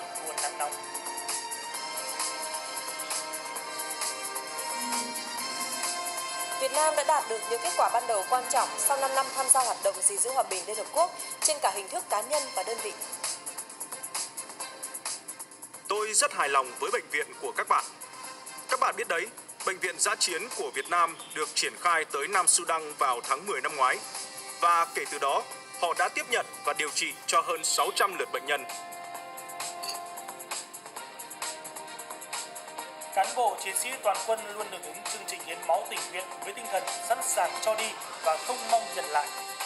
nguồn nắng nóng. Việt Nam đã đạt được những kết quả ban đầu quan trọng sau 5 năm tham gia hoạt động gìn giữ hòa bình Liên Hợp Quốc trên cả hình thức cá nhân và đơn vị. Tôi rất hài lòng với bệnh viện của các bạn. Các bạn biết đấy, bệnh viện dã chiến của Việt Nam được triển khai tới Nam Sudan vào tháng 10 năm ngoái. Và kể từ đó, họ đã tiếp nhận và điều trị cho hơn 600 lượt bệnh nhân. Cán bộ chiến sĩ toàn quân luôn hưởng ứng chương trình hiến máu tình nguyện với tinh thần sẵn sàng cho đi và không mong nhận lại.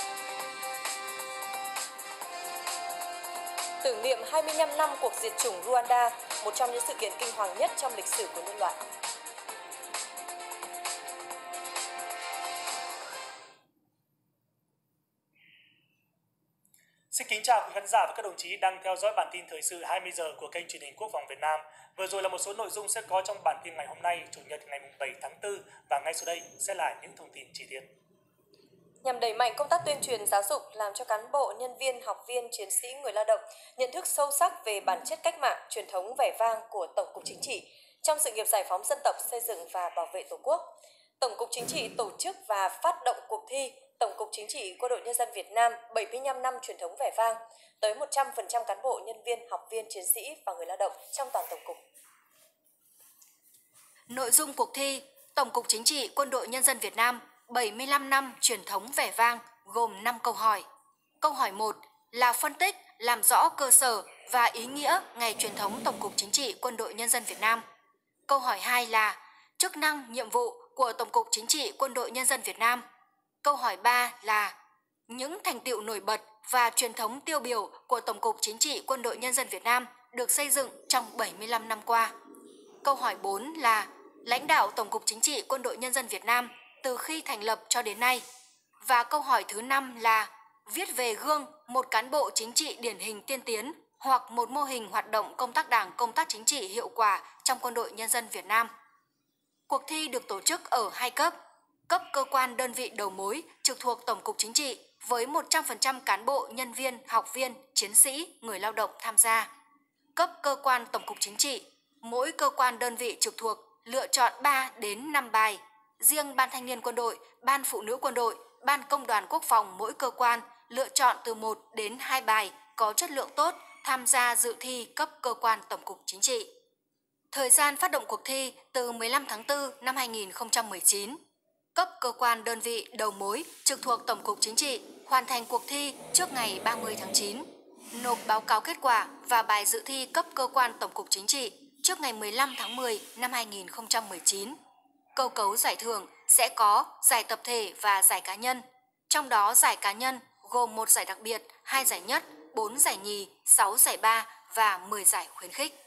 Tưởng niệm 25 năm cuộc diệt chủng Rwanda, một trong những sự kiện kinh hoàng nhất trong lịch sử của nhân loại. Xin kính chào quý khán giả và các đồng chí đang theo dõi bản tin thời sự 20 giờ của kênh truyền hình Quốc phòng Việt Nam. Vừa rồi là một số nội dung sẽ có trong bản tin ngày hôm nay, Chủ nhật ngày 7 tháng 4, và ngay sau đây sẽ là những thông tin chi tiết. Nhằm đẩy mạnh công tác tuyên truyền giáo dục, làm cho cán bộ, nhân viên, học viên, chiến sĩ, người lao động nhận thức sâu sắc về bản chất cách mạng, truyền thống vẻ vang của Tổng cục Chính trị trong sự nghiệp giải phóng dân tộc, xây dựng và bảo vệ Tổ quốc. Tổng cục Chính trị tổ chức và phát động cuộc thi Tổng cục Chính trị Quân đội Nhân dân Việt Nam 75 năm truyền thống vẻ vang tới 100% cán bộ, nhân viên, học viên, chiến sĩ và người lao động trong toàn Tổng cục. Nội dung cuộc thi Tổng cục Chính trị Quân đội Nhân dân Việt Nam 75 năm truyền thống vẻ vang gồm 5 câu hỏi. Câu hỏi 1 là phân tích, làm rõ cơ sở và ý nghĩa ngày truyền thống Tổng cục Chính trị Quân đội Nhân dân Việt Nam. Câu hỏi 2 là chức năng, nhiệm vụ của Tổng cục Chính trị Quân đội Nhân dân Việt Nam. Câu hỏi 3 là những thành tựu nổi bật và truyền thống tiêu biểu của Tổng cục Chính trị Quân đội Nhân dân Việt Nam được xây dựng trong 75 năm qua. Câu hỏi 4 là lãnh đạo Tổng cục Chính trị Quân đội Nhân dân Việt Nam từ khi thành lập cho đến nay. Và câu hỏi thứ 5 là viết về gương một cán bộ chính trị điển hình tiên tiến hoặc một mô hình hoạt động công tác đảng, công tác chính trị hiệu quả trong Quân đội Nhân dân Việt Nam. Cuộc thi được tổ chức ở 2 cấp. Cấp cơ quan đơn vị đầu mối trực thuộc Tổng cục Chính trị với 100% cán bộ, nhân viên, học viên, chiến sĩ, người lao động tham gia. Cấp cơ quan Tổng cục Chính trị, mỗi cơ quan đơn vị trực thuộc lựa chọn 3 đến 5 bài. Riêng Ban Thanh niên Quân đội, Ban Phụ nữ Quân đội, Ban Công đoàn Quốc phòng mỗi cơ quan lựa chọn từ 1 đến 2 bài có chất lượng tốt tham gia dự thi cấp cơ quan Tổng cục Chính trị. Thời gian phát động cuộc thi từ 15 tháng 4 năm 2019. Cấp cơ quan đơn vị đầu mối trực thuộc Tổng cục Chính trị hoàn thành cuộc thi trước ngày 30 tháng 9. Nộp báo cáo kết quả và bài dự thi cấp cơ quan Tổng cục Chính trị trước ngày 15 tháng 10 năm 2019. Cơ cấu giải thưởng sẽ có giải tập thể và giải cá nhân. Trong đó giải cá nhân gồm 1 giải đặc biệt, 2 giải nhất, 4 giải nhì, 6 giải ba và 10 giải khuyến khích.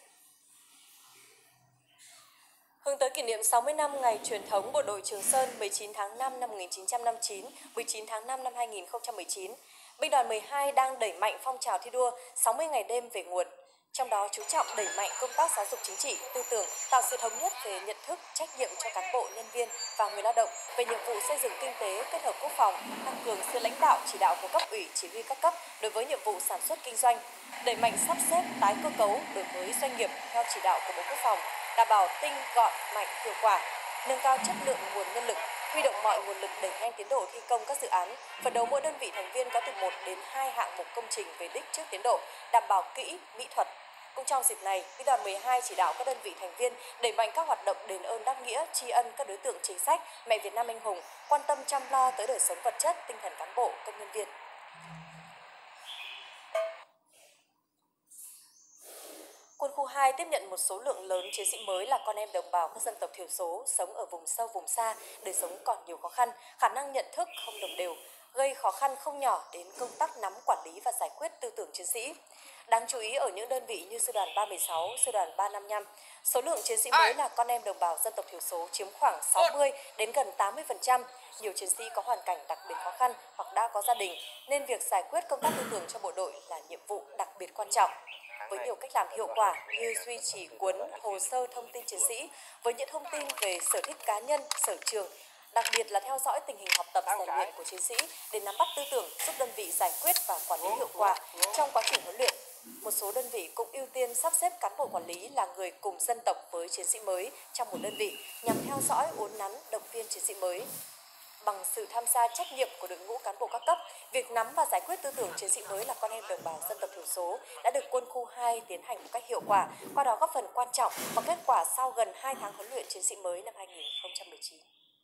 Hướng tới kỷ niệm 60 năm ngày truyền thống Bộ đội Trường Sơn 19 tháng 5 năm 1959, 19 tháng 5 năm 2019, Binh đoàn 12 đang đẩy mạnh phong trào thi đua 60 ngày đêm về nguồn. Trong đó chú trọng đẩy mạnh công tác giáo dục chính trị, tư tưởng, tạo sự thống nhất về nhận thức, trách nhiệm cho cán bộ, nhân viên và người lao động về nhiệm vụ xây dựng kinh tế kết hợp quốc phòng, tăng cường sự lãnh đạo chỉ đạo của cấp ủy, chỉ huy các cấp đối với nhiệm vụ sản xuất kinh doanh, đẩy mạnh sắp xếp tái cơ cấu đổi mới doanh nghiệp theo chỉ đạo của Bộ Quốc phòng, đảm bảo tinh gọn, mạnh, hiệu quả, nâng cao chất lượng nguồn nhân lực, huy động mọi nguồn lực đẩy nhanh tiến độ thi công các dự án, phấn đấu mỗi đơn vị thành viên có từ 1 đến 2 hạng mục công trình về đích trước tiến độ, đảm bảo kỹ, mỹ thuật. Cũng trong dịp này, Binh đoàn 12 chỉ đạo các đơn vị thành viên đẩy mạnh các hoạt động đền ơn đáp nghĩa, tri ân các đối tượng chính sách, mẹ Việt Nam anh hùng, quan tâm chăm lo tới đời sống vật chất, tinh thần cán bộ, công nhân viên. Quân khu 2 tiếp nhận một số lượng lớn chiến sĩ mới là con em đồng bào các dân tộc thiểu số sống ở vùng sâu, vùng xa, đời sống còn nhiều khó khăn, khả năng nhận thức không đồng đều, gây khó khăn không nhỏ đến công tác nắm, quản lý và giải quyết tư tưởng chiến sĩ. Đáng chú ý ở những đơn vị như Sư đoàn 316, Sư đoàn 355, số lượng chiến sĩ mới là con em đồng bào dân tộc thiểu số chiếm khoảng 60 đến gần 80%. Nhiều chiến sĩ có hoàn cảnh đặc biệt khó khăn hoặc đã có gia đình, nên việc giải quyết công tác tư tưởng cho bộ đội là nhiệm vụ đặc biệt quan trọng. Với nhiều cách làm hiệu quả như duy trì cuốn hồ sơ thông tin chiến sĩ với những thông tin về sở thích cá nhân, sở trường, đặc biệt là theo dõi tình hình học tập rèn luyện của chiến sĩ để nắm bắt tư tưởng, giúp đơn vị giải quyết và quản lý hiệu quả trong quá trình huấn luyện. Một số đơn vị cũng ưu tiên sắp xếp cán bộ quản lý là người cùng dân tộc với chiến sĩ mới trong một đơn vị nhằm theo dõi, uốn nắn, động viên chiến sĩ mới. Bằng sự tham gia trách nhiệm của đội ngũ cán bộ các cấp, việc nắm và giải quyết tư tưởng chiến sĩ mới là con em đồng bào dân tộc thiểu số đã được quân khu 2 tiến hành một cách hiệu quả, qua đó góp phần quan trọng vào kết quả sau gần 2 tháng huấn luyện chiến sĩ mới năm 2019.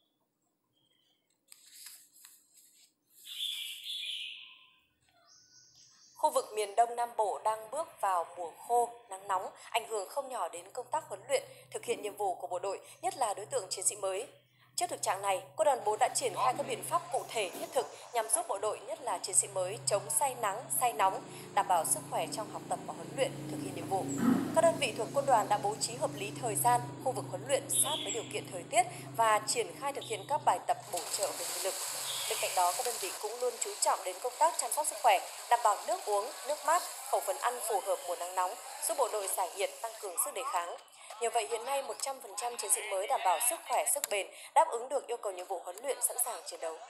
Khu vực miền Đông Nam Bộ đang bước vào mùa khô, nắng nóng, ảnh hưởng không nhỏ đến công tác huấn luyện, thực hiện nhiệm vụ của bộ đội, nhất là đối tượng chiến sĩ mới. Trước thực trạng này, Quân đoàn 4 đã triển khai các biện pháp cụ thể thiết thực nhằm giúp bộ đội, nhất là chiến sĩ mới, chống say nắng, say nóng, đảm bảo sức khỏe trong học tập và huấn luyện, thực hiện nhiệm vụ. Các đơn vị thuộc quân đoàn đã bố trí hợp lý thời gian, khu vực huấn luyện sát với điều kiện thời tiết và triển khai thực hiện các bài tập bổ trợ về thể lực. Bên cạnh đó, các đơn vị cũng luôn chú trọng đến công tác chăm sóc sức khỏe, đảm bảo nước uống, nước mát, khẩu phần ăn phù hợp mùa nắng nóng, giúp bộ đội giải nhiệt, tăng cường sức đề kháng. Nhờ vậy, hiện nay 100% chiến sĩ mới đảm bảo sức khỏe, sức bền, đáp ứng được yêu cầu nhiệm vụ huấn luyện, sẵn sàng chiến đấu.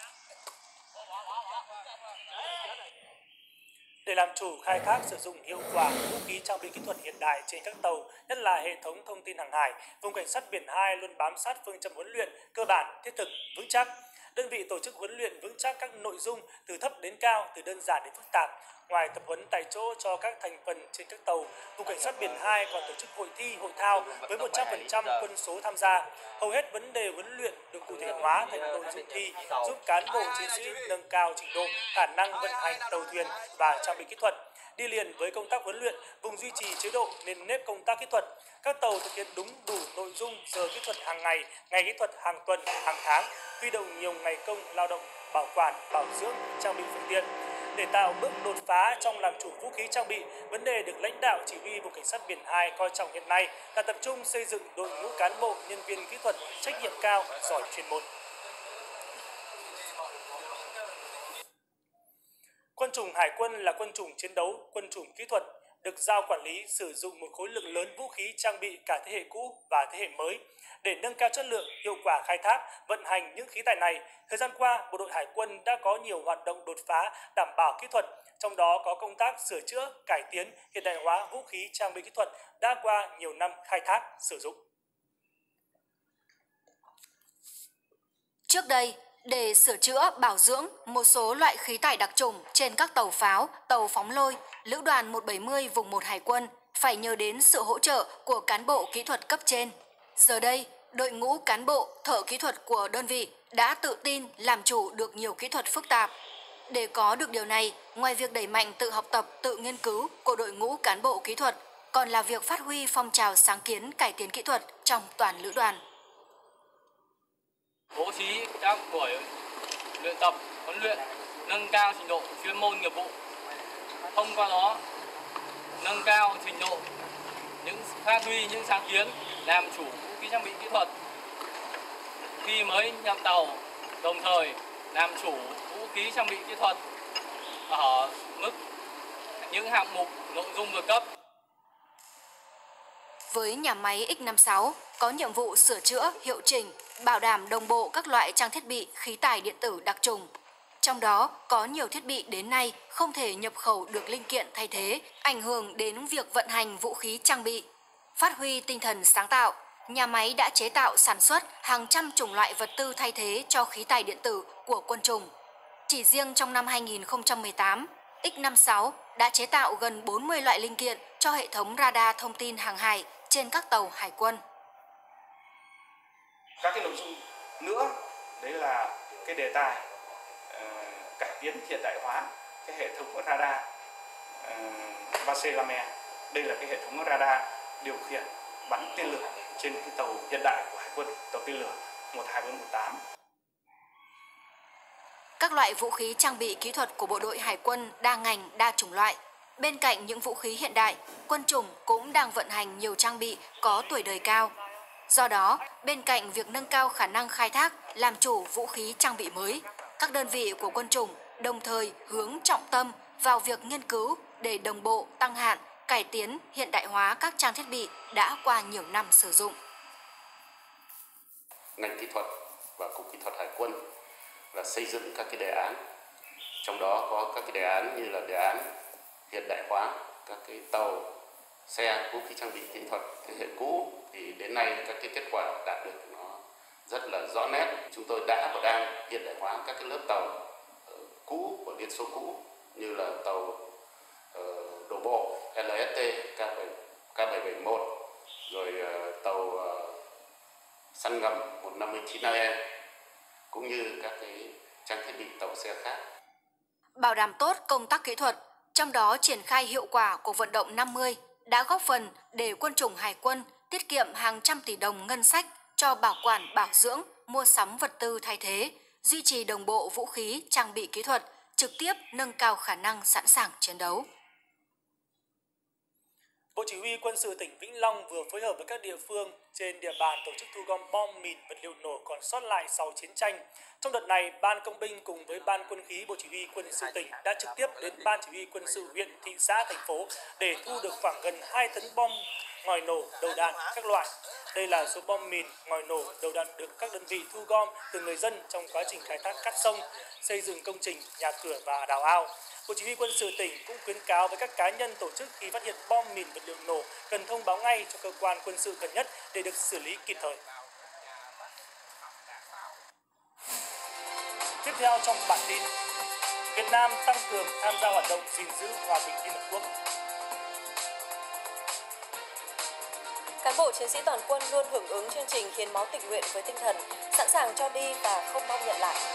Để làm chủ khai thác sử dụng hiệu quả vũ khí trang bị kỹ thuật hiện đại trên các tàu, nhất là hệ thống thông tin hàng hải, vùng cảnh sát biển 2 luôn bám sát phương châm huấn luyện cơ bản, thiết thực, vững chắc. Đơn vị tổ chức huấn luyện vững chắc các nội dung từ thấp đến cao, từ đơn giản đến phức tạp. Ngoài tập huấn tại chỗ cho các thành phần trên các tàu, vùng cảnh sát biển 2 còn tổ chức hội thi, hội thao với 100% quân số tham gia. Hầu hết vấn đề huấn luyện được cụ thể hóa thành nội dung thi, giúp cán bộ chiến sĩ nâng cao trình độ, khả năng vận hành tàu thuyền và trang bị kỹ thuật. Đi liền với công tác huấn luyện, vùng duy trì chế độ nền nếp công tác kỹ thuật. Các tàu thực hiện đúng đủ nội dung giờ kỹ thuật hàng ngày kỹ thuật hàng tuần, hàng tháng, huy động nhiều ngày công lao động, bảo quản, bảo dưỡng, trang bị phương tiện. Để tạo bước đột phá trong làm chủ vũ khí trang bị, vấn đề được lãnh đạo chỉ huy vùng cảnh sát biển 2 coi trọng hiện nay là tập trung xây dựng đội ngũ cán bộ, nhân viên kỹ thuật trách nhiệm cao, giỏi chuyên môn. Quân chủng Hải quân là quân chủng chiến đấu, quân chủng kỹ thuật, được giao quản lý sử dụng một khối lượng lớn vũ khí trang bị cả thế hệ cũ và thế hệ mới. Để nâng cao chất lượng, hiệu quả khai thác, vận hành những khí tài này, thời gian qua, Bộ đội Hải quân đã có nhiều hoạt động đột phá đảm bảo kỹ thuật, trong đó có công tác sửa chữa, cải tiến, hiện đại hóa vũ khí trang bị kỹ thuật đã qua nhiều năm khai thác, sử dụng. Trước đây, để sửa chữa, bảo dưỡng một số loại khí tải đặc trùng trên các tàu pháo, tàu phóng lôi, Lữ đoàn 170 vùng 1 Hải quân phải nhờ đến sự hỗ trợ của cán bộ kỹ thuật cấp trên. Giờ đây, đội ngũ cán bộ, thợ kỹ thuật của đơn vị đã tự tin làm chủ được nhiều kỹ thuật phức tạp. Để có được điều này, ngoài việc đẩy mạnh tự học tập, tự nghiên cứu của đội ngũ cán bộ kỹ thuật, còn là việc phát huy phong trào sáng kiến cải tiến kỹ thuật trong toàn lữ đoàn. Bố trí các buổi luyện tập, huấn luyện, nâng cao trình độ chuyên môn nghiệp vụ. Thông qua đó, nâng cao trình độ, phát huy những sáng kiến, làm chủ vũ khí trang bị kỹ thuật. Khi mới nhập tàu, đồng thời làm chủ vũ khí trang bị kỹ thuật ở mức những hạng mục nội dung vượt cấp. Với nhà máy X56 có nhiệm vụ sửa chữa, hiệu chỉnh, bảo đảm đồng bộ các loại trang thiết bị khí tải điện tử đặc trùng. Trong đó có nhiều thiết bị đến nay không thể nhập khẩu được linh kiện thay thế, ảnh hưởng đến việc vận hành vũ khí trang bị. Phát huy tinh thần sáng tạo, nhà máy đã chế tạo sản xuất hàng trăm chủng loại vật tư thay thế cho khí tài điện tử của quân chủng. Chỉ riêng trong năm 2018, X56 đã chế tạo gần 40 loại linh kiện cho hệ thống radar thông tin hàng hải trên các tàu hải quân. Các cái nội dung nữa đấy là cái đề tài cải tiến hiện đại hóa cái hệ thống radar Vaselame. Đây là cái hệ thống radar điều khiển bắn tên lửa trên cái tàu hiện đại của Hải quân, tàu tên lửa 12418. Các loại vũ khí trang bị kỹ thuật của bộ đội Hải quân đa ngành, đa chủng loại. Bên cạnh những vũ khí hiện đại, quân chủng cũng đang vận hành nhiều trang bị có tuổi đời cao. Do đó, bên cạnh việc nâng cao khả năng khai thác, làm chủ vũ khí trang bị mới, các đơn vị của quân chủng đồng thời hướng trọng tâm vào việc nghiên cứu để đồng bộ, tăng hạn, cải tiến, hiện đại hóa các trang thiết bị đã qua nhiều năm sử dụng. Ngành kỹ thuật và Cục Kỹ thuật Hải quân là xây dựng các cái đề án, trong đó có các cái đề án như là đề án hiện đại hóa các cái tàu, xe, vũ khí trang bị kỹ thuật thế hệ cũ thì đến nay các cái kết quả đạt được nó rất là rõ nét. Chúng tôi đã và đang hiện đại hóa các cái lớp tàu cũ của Liên Xô cũ như là tàu đổ bộ LST K771, rồi tàu săn ngầm 159AE cũng như các cái trang thiết bị tàu xe khác. Bảo đảm tốt công tác kỹ thuật, trong đó triển khai hiệu quả cuộc vận động 50 đã góp phần để quân chủng Hải quân tiết kiệm hàng trăm tỷ đồng ngân sách cho bảo quản, bảo dưỡng, mua sắm vật tư thay thế, duy trì đồng bộ vũ khí, trang bị kỹ thuật, trực tiếp nâng cao khả năng sẵn sàng chiến đấu. Bộ Chỉ huy Quân sự tỉnh Vĩnh Long vừa phối hợp với các địa phương trên địa bàn tổ chức thu gom bom mìn, vật liệu nổ còn sót lại sau chiến tranh. Trong đợt này, Ban Công binh cùng với Ban Quân khí Bộ Chỉ huy Quân sự tỉnh đã trực tiếp đến Ban Chỉ huy Quân sự huyện, thị xã, thành phố để thu được khoảng gần 2 tấn bom, ngòi nổ, đầu đạn các loại. Đây là số bom mìn, ngòi nổ, đầu đạn được các đơn vị thu gom từ người dân trong quá trình khai thác cát sông, xây dựng công trình, nhà cửa và đào ao. Bộ Chỉ huy Quân sự tỉnh cũng khuyến cáo với các cá nhân, tổ chức khi phát hiện bom mìn, vật liệu nổ cần thông báo ngay cho cơ quan quân sự gần nhất để được xử lý kịp thời. Tiếp theo trong bản tin, Việt Nam tăng cường tham gia hoạt động gìn giữ hòa bình Liên Hợp Quốc. Cán bộ chiến sĩ toàn quân luôn hưởng ứng chương trình hiến máu tình nguyện với tinh thần sẵn sàng cho đi và không mong nhận lại.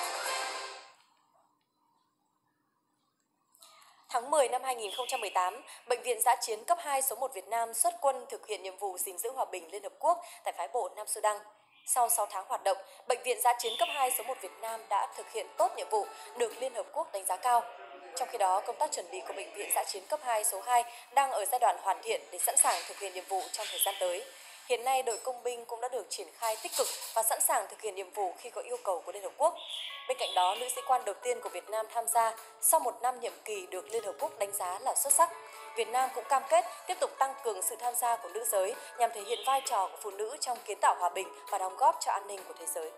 Tháng 10 năm 2018, Bệnh viện Dã chiến cấp 2 số 1 Việt Nam xuất quân thực hiện nhiệm vụ gìn giữ hòa bình Liên Hợp Quốc tại phái bộ Nam Sudan. Sau 6 tháng hoạt động, Bệnh viện Dã chiến cấp 2 số 1 Việt Nam đã thực hiện tốt nhiệm vụ, được Liên Hợp Quốc đánh giá cao. Trong khi đó, công tác chuẩn bị của Bệnh viện Dã chiến cấp 2 số 2 đang ở giai đoạn hoàn thiện để sẵn sàng thực hiện nhiệm vụ trong thời gian tới. Hiện nay, đội công binh cũng đã được triển khai tích cực và sẵn sàng thực hiện nhiệm vụ khi có yêu cầu của Liên Hợp Quốc. Bên cạnh đó, nữ sĩ quan đầu tiên của Việt Nam tham gia sau một năm nhiệm kỳ được Liên Hợp Quốc đánh giá là xuất sắc. Việt Nam cũng cam kết tiếp tục tăng cường sự tham gia của nữ giới nhằm thể hiện vai trò của phụ nữ trong kiến tạo hòa bình và đóng góp cho an ninh của thế giới.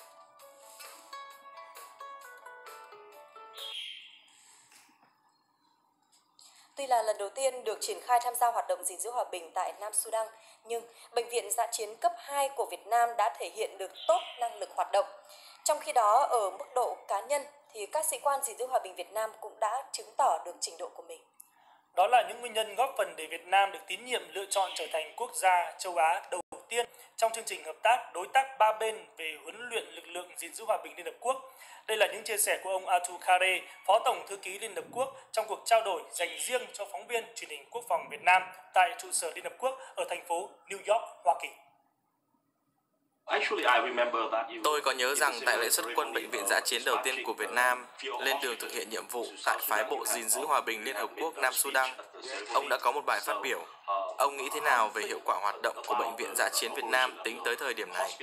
Tuy là lần đầu tiên được triển khai tham gia hoạt động gìn giữ hòa bình tại Nam Sudan, nhưng Bệnh viện Dã chiến cấp 2 của Việt Nam đã thể hiện được tốt năng lực hoạt động. Trong khi đó, ở mức độ cá nhân thì các sĩ quan gìn giữ hòa bình Việt Nam cũng đã chứng tỏ được trình độ của mình. Đó là những nguyên nhân góp phần để Việt Nam được tín nhiệm lựa chọn trở thành quốc gia châu Á đầu tiên trong chương trình hợp tác đối tác ba bên về huấn luyện lực lượng gìn giữ hòa bình Liên Hợp Quốc. Đây là những chia sẻ của ông Atul Khare, Phó Tổng Thư ký Liên Hợp Quốc trong cuộc trao đổi dành riêng cho phóng viên truyền hình Quốc phòng Việt Nam tại trụ sở Liên Hợp Quốc ở thành phố New York, Hoa Kỳ. Tôi có nhớ rằng tại lễ xuất quân Bệnh viện Dã chiến đầu tiên của Việt Nam lên đường thực hiện nhiệm vụ tại phái bộ gìn giữ hòa bình Liên Hợp Quốc Nam Sudan, ông đã có một bài phát biểu. Ông nghĩ thế nào về hiệu quả hoạt động của Bệnh viện Dã chiến Việt Nam tính tới thời điểm này?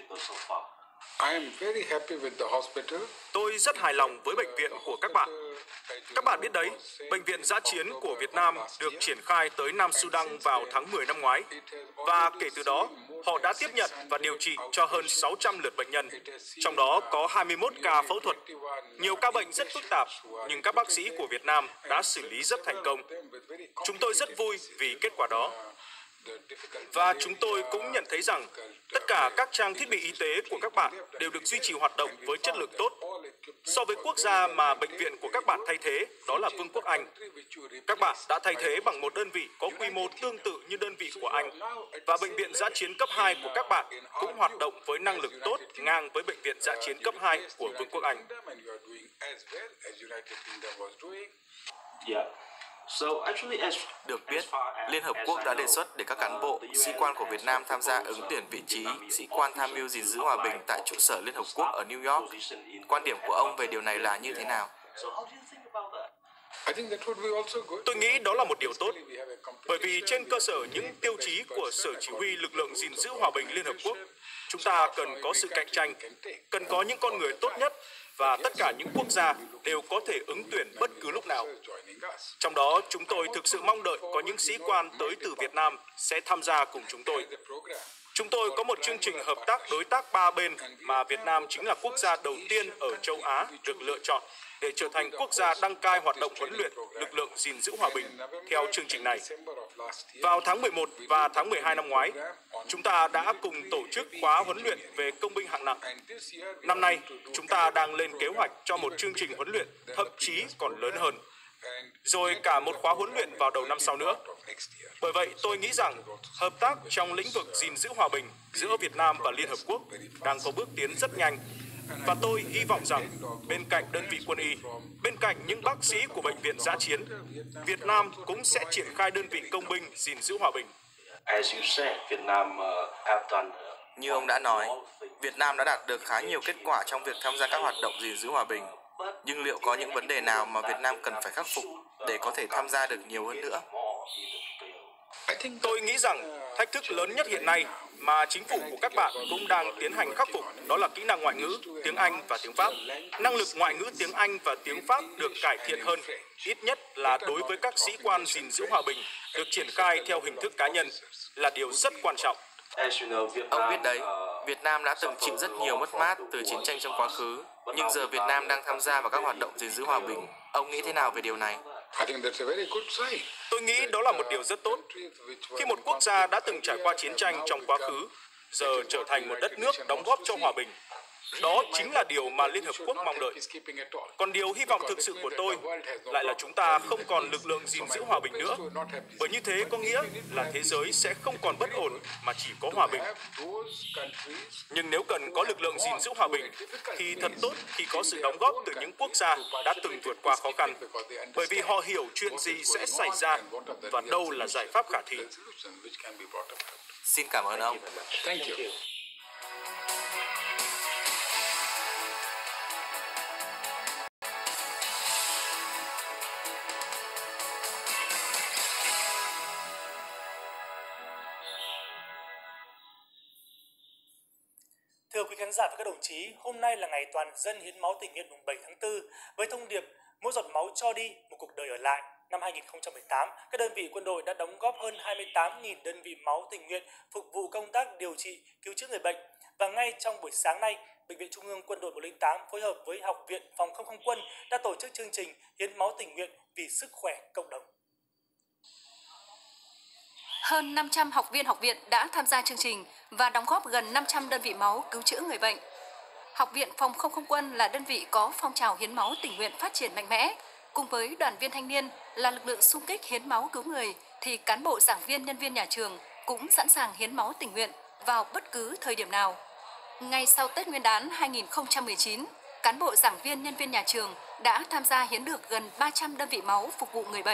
Tôi rất hài lòng với bệnh viện của các bạn. Các bạn biết đấy, Bệnh viện Dã chiến của Việt Nam được triển khai tới Nam Sudan vào tháng 10 năm ngoái. Và kể từ đó, họ đã tiếp nhận và điều trị cho hơn 600 lượt bệnh nhân, trong đó có 21 ca phẫu thuật. Nhiều ca bệnh rất phức tạp, nhưng các bác sĩ của Việt Nam đã xử lý rất thành công. Chúng tôi rất vui vì kết quả đó. Và chúng tôi cũng nhận thấy rằng tất cả các trang thiết bị y tế của các bạn đều được duy trì hoạt động với chất lượng tốt. So với quốc gia mà bệnh viện của các bạn thay thế, đó là Vương quốc Anh. Các bạn đã thay thế bằng một đơn vị có quy mô tương tự như đơn vị của Anh. Và Bệnh viện Dã chiến cấp 2 của các bạn cũng hoạt động với năng lực tốt ngang với Bệnh viện Dã chiến cấp 2 của Vương quốc Anh. Được biết, Liên Hợp Quốc đã đề xuất để các cán bộ, sĩ quan của Việt Nam tham gia ứng tuyển vị trí sĩ quan tham mưu gìn giữ hòa bình tại trụ sở Liên Hợp Quốc ở New York. Quan điểm của ông về điều này là như thế nào? Tôi nghĩ đó là một điều tốt, bởi vì trên cơ sở những tiêu chí của Sở Chỉ huy Lực lượng gìn giữ hòa bình Liên Hợp Quốc, chúng ta cần có sự cạnh tranh, cần có những con người tốt nhất và tất cả những quốc gia đều có thể ứng tuyển bất cứ lúc nào. Trong đó, chúng tôi thực sự mong đợi có những sĩ quan tới từ Việt Nam sẽ tham gia cùng chúng tôi. Chúng tôi có một chương trình hợp tác đối tác 3 bên mà Việt Nam chính là quốc gia đầu tiên ở châu Á được lựa chọn để trở thành quốc gia đăng cai hoạt động huấn luyện lực lượng gìn giữ hòa bình theo chương trình này. Vào tháng 11 và tháng 12 năm ngoái, chúng ta đã cùng tổ chức khóa huấn luyện về công binh hạng nặng. Năm nay, chúng ta đang lên kế hoạch cho một chương trình huấn luyện thậm chí còn lớn hơn, rồi cả một khóa huấn luyện vào đầu năm sau nữa. Bởi vậy, tôi nghĩ rằng hợp tác trong lĩnh vực gìn giữ hòa bình giữa Việt Nam và Liên Hợp Quốc đang có bước tiến rất nhanh. Và tôi hy vọng rằng bên cạnh đơn vị quân y, bên cạnh những bác sĩ của Bệnh viện Dã chiến, Việt Nam cũng sẽ triển khai đơn vị công binh gìn giữ hòa bình. Như ông đã nói, Việt Nam đã đạt được khá nhiều kết quả trong việc tham gia các hoạt động gìn giữ hòa bình. Nhưng liệu có những vấn đề nào mà Việt Nam cần phải khắc phục để có thể tham gia được nhiều hơn nữa? Tôi nghĩ rằng thách thức lớn nhất hiện nay mà chính phủ của các bạn cũng đang tiến hành khắc phục đó là kỹ năng ngoại ngữ, tiếng Anh và tiếng Pháp. Năng lực ngoại ngữ tiếng Anh và tiếng Pháp được cải thiện hơn, ít nhất là đối với các sĩ quan gìn giữ hòa bình được triển khai theo hình thức cá nhân, là điều rất quan trọng. Ông biết đấy, Việt Nam đã từng chịu rất nhiều mất mát từ chiến tranh trong quá khứ, nhưng giờ Việt Nam đang tham gia vào các hoạt động gìn giữ hòa bình. Ông nghĩ thế nào về điều này? Tôi nghĩ đó là một điều rất tốt. Khi một quốc gia đã từng trải qua chiến tranh trong quá khứ, giờ trở thành một đất nước đóng góp cho hòa bình, đó chính là điều mà Liên Hợp Quốc mong đợi. Còn điều hy vọng thực sự của tôi lại là chúng ta không còn lực lượng gìn giữ hòa bình nữa, bởi như thế có nghĩa là thế giới sẽ không còn bất ổn mà chỉ có hòa bình. Nhưng nếu cần có lực lượng gìn giữ hòa bình thì thật tốt khi có sự đóng góp từ những quốc gia đã từng vượt qua khó khăn, bởi vì họ hiểu chuyện gì sẽ xảy ra và đâu là giải pháp khả thi. Xin cảm ơn ông. Thưa quý khán giả và các đồng chí, hôm nay là ngày toàn dân hiến máu tình nguyện mùng 7 tháng 4 với thông điệp mỗi giọt máu cho đi, một cuộc đời ở lại. Năm 2018, các đơn vị quân đội đã đóng góp hơn 28.000 đơn vị máu tình nguyện phục vụ công tác điều trị, cứu chữa người bệnh. Và ngay trong buổi sáng nay, Bệnh viện Trung ương Quân đội 108 phối hợp với Học viện Phòng không không quân đã tổ chức chương trình hiến máu tình nguyện vì sức khỏe cộng đồng. Hơn 500 học viên học viện đã tham gia chương trình và đóng góp gần 500 đơn vị máu cứu chữa người bệnh. Học viện Phòng không không quân là đơn vị có phong trào hiến máu tình nguyện phát triển mạnh mẽ. Cùng với đoàn viên thanh niên là lực lượng xung kích hiến máu cứu người, thì cán bộ giảng viên nhân viên nhà trường cũng sẵn sàng hiến máu tình nguyện vào bất cứ thời điểm nào. Ngay sau Tết Nguyên đán 2019, cán bộ giảng viên nhân viên nhà trường đã tham gia hiến được gần 300 đơn vị máu phục vụ người bệnh.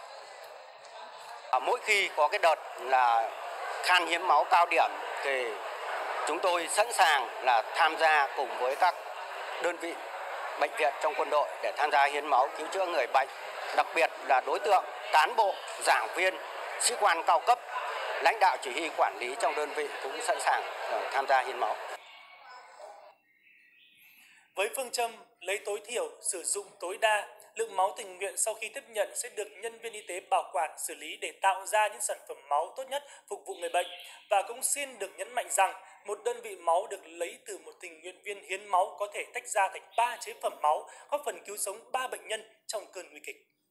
Mỗi khi có cái đợt là khan hiến máu cao điểm thì chúng tôi sẵn sàng là tham gia cùng với các đơn vị bệnh viện trong quân đội để tham gia hiến máu cứu chữa người bệnh. Đặc biệt là đối tượng cán bộ, giảng viên, sĩ quan cao cấp, lãnh đạo chỉ huy quản lý trong đơn vị cũng sẵn sàng tham gia hiến máu. Với phương châm lấy tối thiểu, sử dụng tối đa, lượng máu tình nguyện sau khi tiếp nhận sẽ được nhân viên y tế bảo quản, xử lý để tạo ra những sản phẩm máu tốt nhất phục vụ người bệnh. Và cũng xin được nhấn mạnh rằng một đơn vị máu được lấy từ một tình nguyện viên hiến máu có thể tách ra thành 3 chế phẩm máu, góp phần cứu sống 3 bệnh nhân trong cơn nguy kịch.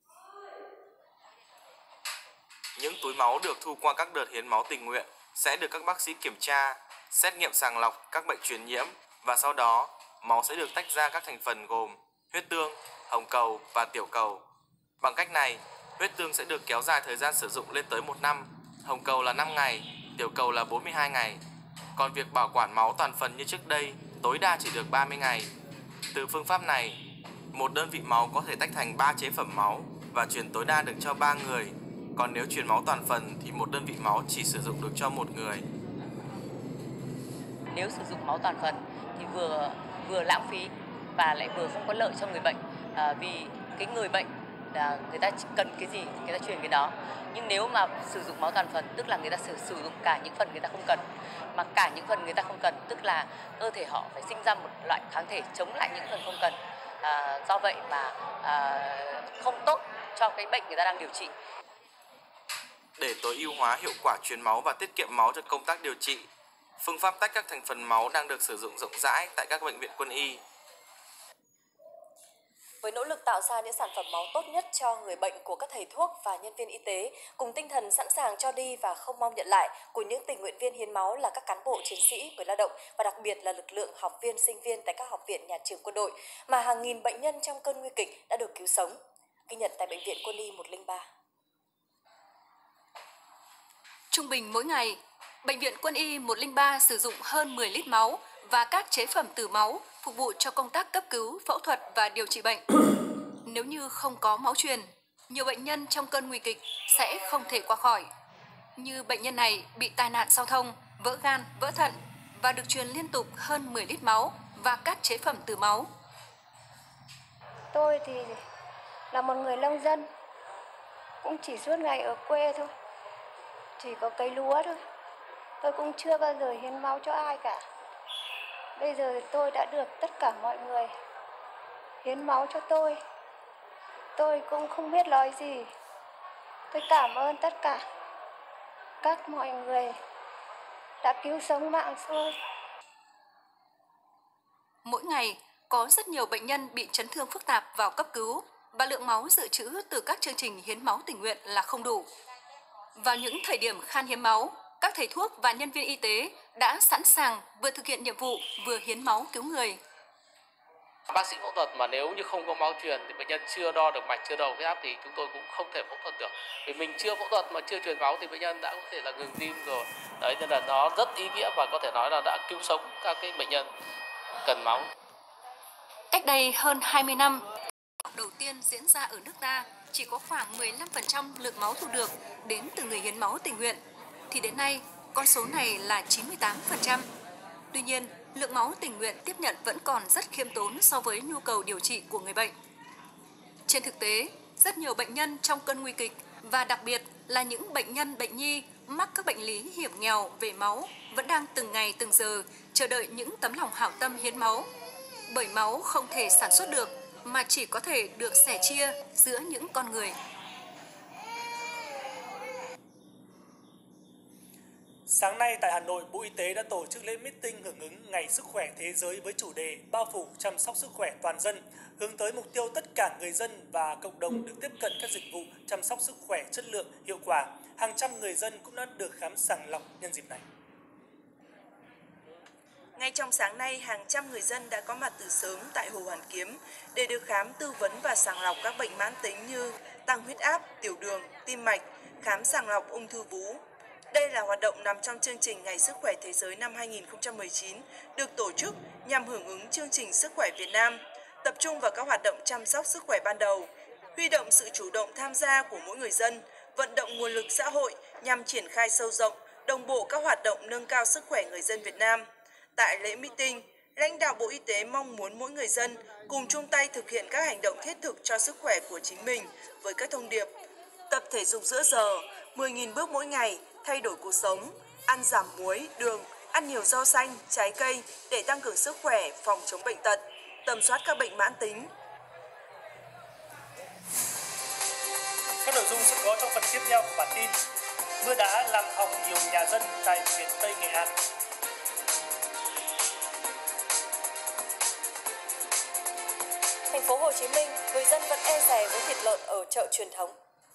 Những túi máu được thu qua các đợt hiến máu tình nguyện sẽ được các bác sĩ kiểm tra, xét nghiệm sàng lọc các bệnh truyền nhiễm và sau đó máu sẽ được tách ra các thành phần gồm huyết tương, hồng cầu và tiểu cầu. Bằng cách này, huyết tương sẽ được kéo dài thời gian sử dụng lên tới 1 năm, hồng cầu là 5 ngày, tiểu cầu là 42 ngày. Còn việc bảo quản máu toàn phần như trước đây tối đa chỉ được 30 ngày. Từ phương pháp này, một đơn vị máu có thể tách thành 3 chế phẩm máu và truyền tối đa được cho 3 người. Còn nếu truyền máu toàn phần thì một đơn vị máu chỉ sử dụng được cho 1 người. Nếu sử dụng máu toàn phần thì vừa lãng phí và lại vừa không có lợi cho người bệnh, vì cái người bệnh là người ta cần cái gì người ta truyền cái đó. Nhưng nếu mà sử dụng máu toàn phần tức là người ta sử dụng cả những phần người ta không cần, mà cả những phần người ta không cần tức là cơ thể họ phải sinh ra một loại kháng thể chống lại những phần không cần. Do vậy mà không tốt cho cái bệnh người ta đang điều trị. Để tối ưu hóa hiệu quả truyền máu và tiết kiệm máu cho công tác điều trị, phương pháp tách các thành phần máu đang được sử dụng rộng rãi tại các bệnh viện quân y. Với nỗ lực tạo ra những sản phẩm máu tốt nhất cho người bệnh của các thầy thuốc và nhân viên y tế, cùng tinh thần sẵn sàng cho đi và không mong nhận lại của những tình nguyện viên hiến máu là các cán bộ chiến sĩ, người lao động và đặc biệt là lực lượng học viên, sinh viên tại các học viện, nhà trường quân đội, mà hàng nghìn bệnh nhân trong cơn nguy kịch đã được cứu sống. Ghi nhận tại Bệnh viện Quân y 103. Trung bình mỗi ngày, Bệnh viện Quân y 103 sử dụng hơn 10 lít máu và các chế phẩm từ máu phục vụ cho công tác cấp cứu, phẫu thuật và điều trị bệnh. Nếu như không có máu truyền, nhiều bệnh nhân trong cơn nguy kịch sẽ không thể qua khỏi. Như bệnh nhân này bị tai nạn giao thông, vỡ gan, vỡ thận và được truyền liên tục hơn 10 lít máu và các chế phẩm từ máu. Tôi thì là một người nông dân, cũng chỉ suốt ngày ở quê thôi, chỉ có cấy lúa thôi. Tôi cũng chưa bao giờ hiến máu cho ai cả. Bây giờ tôi đã được tất cả mọi người hiến máu cho tôi. Tôi cũng không biết nói gì. Tôi cảm ơn tất cả các mọi người đã cứu sống mạng tôi. Mỗi ngày, có rất nhiều bệnh nhân bị chấn thương phức tạp vào cấp cứu và lượng máu dự trữ từ các chương trình hiến máu tình nguyện là không đủ. Vào những thời điểm khan hiếm máu, các thầy thuốc và nhân viên y tế đã sẵn sàng vừa thực hiện nhiệm vụ vừa hiến máu cứu người. Bác sĩ phẫu thuật mà nếu như không có máu truyền thì bệnh nhân chưa đo được mạch, chưa đo huyết áp thì chúng tôi cũng không thể phẫu thuật được. Vì mình chưa phẫu thuật mà chưa truyền máu thì bệnh nhân đã có thể là ngừng tim rồi. Đấy, nên là nó rất ý nghĩa và có thể nói là đã cứu sống các cái bệnh nhân cần máu. Cách đây hơn 20 năm, đầu tiên diễn ra ở nước ta chỉ có khoảng 15% lượng máu thu được đến từ người hiến máu tình nguyện, thì đến nay con số này là 98%. Tuy nhiên, lượng máu tình nguyện tiếp nhận vẫn còn rất khiêm tốn so với nhu cầu điều trị của người bệnh. Trên thực tế, rất nhiều bệnh nhân trong cơn nguy kịch và đặc biệt là những bệnh nhân bệnh nhi mắc các bệnh lý hiểm nghèo về máu vẫn đang từng ngày từng giờ chờ đợi những tấm lòng hảo tâm hiến máu. Bởi máu không thể sản xuất được mà chỉ có thể được sẻ chia giữa những con người. Sáng nay tại Hà Nội, Bộ Y tế đã tổ chức lễ meeting hưởng ứng Ngày Sức khỏe Thế giới với chủ đề bao phủ chăm sóc sức khỏe toàn dân, hướng tới mục tiêu tất cả người dân và cộng đồng được tiếp cận các dịch vụ chăm sóc sức khỏe chất lượng, hiệu quả. Hàng trăm người dân cũng đã được khám sàng lọc nhân dịp này. Ngay trong sáng nay, hàng trăm người dân đã có mặt từ sớm tại Hồ Hoàn Kiếm để được khám, tư vấn và sàng lọc các bệnh mãn tính như tăng huyết áp, tiểu đường, tim mạch, khám sàng lọc ung thư vú. Đây là hoạt động nằm trong chương trình Ngày Sức khỏe Thế giới năm 2019 được tổ chức nhằm hưởng ứng chương trình Sức khỏe Việt Nam, tập trung vào các hoạt động chăm sóc sức khỏe ban đầu, huy động sự chủ động tham gia của mỗi người dân, vận động nguồn lực xã hội nhằm triển khai sâu rộng, đồng bộ các hoạt động nâng cao sức khỏe người dân Việt Nam. Tại lễ meeting, lãnh đạo Bộ Y tế mong muốn mỗi người dân cùng chung tay thực hiện các hành động thiết thực cho sức khỏe của chính mình với các thông điệp: tập thể dục giữa giờ, 10.000 bước mỗi ngày, thay đổi cuộc sống, ăn giảm muối, đường, ăn nhiều rau xanh, trái cây để tăng cường sức khỏe, phòng chống bệnh tật, tầm soát các bệnh mãn tính. Các nội dung sẽ có trong phần tiếp theo của bản tin. Mưa đá làm hỏng nhiều nhà dân tại miền Tây Nghệ An. Thành phố Hồ Chí Minh, người dân vẫn e dè với thịt lợn ở chợ truyền thống.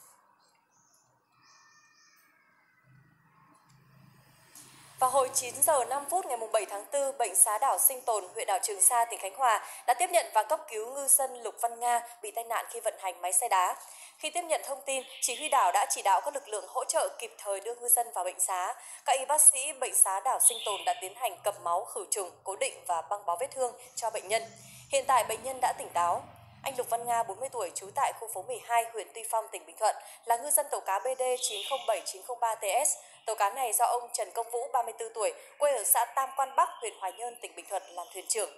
Vào hồi 9 giờ 5 phút ngày 7 tháng 4, Bệnh xá đảo Sinh Tồn, huyện đảo Trường Sa, tỉnh Khánh Hòa đã tiếp nhận và cấp cứu ngư dân Lục Văn Nga bị tai nạn khi vận hành máy xay đá. Khi tiếp nhận thông tin, chỉ huy đảo đã chỉ đạo các lực lượng hỗ trợ kịp thời đưa ngư dân vào bệnh xá. Các y bác sĩ Bệnh xá đảo Sinh Tồn đã tiến hành cầm máu, khử trùng, cố định và băng bó vết thương cho bệnh nhân. Hiện tại bệnh nhân đã tỉnh táo. Anh Lục Văn Nga, 40 tuổi, trú tại khu phố 12, huyện Tuy Phong, tỉnh Bình Thuận, là ngư dân tàu cá BD 907903TS. Tàu cá này do ông Trần Công Vũ, 34 tuổi, quê ở xã Tam Quan Bắc, huyện Hoài Nhơn, tỉnh Bình Thuận làm thuyền trưởng.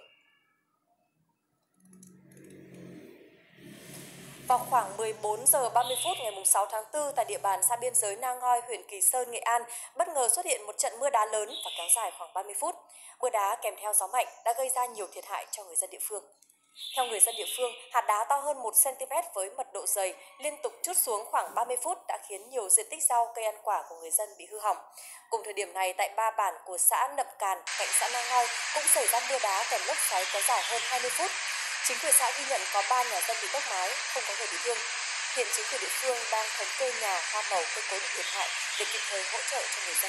Vào khoảng 14 giờ 30 phút ngày 6 tháng 4 tại địa bàn xã biên giới Na Ngoi, huyện Kỳ Sơn, Nghệ An, bất ngờ xuất hiện một trận mưa đá lớn và kéo dài khoảng 30 phút. Mưa đá kèm theo gió mạnh đã gây ra nhiều thiệt hại cho người dân địa phương. Theo người dân địa phương, hạt đá to hơn 1 cm với mật độ dày liên tục trút xuống khoảng 30 phút đã khiến nhiều diện tích rau cây ăn quả của người dân bị hư hỏng. Cùng thời điểm này, tại 3 bản của xã Nậm Càn, cạnh xã Na Ngoi cũng xảy ra mưa đá kèm lốc xoáy kéo dài hơn 20 phút. Chính quyền xã ghi nhận có 3 nhà dân bị tốc mái, không có người bị thương. Hiện chính quyền địa phương đang thống kê nhà, hoa màu, cây cối bị thiệt hại để kịp thời hỗ trợ cho người dân.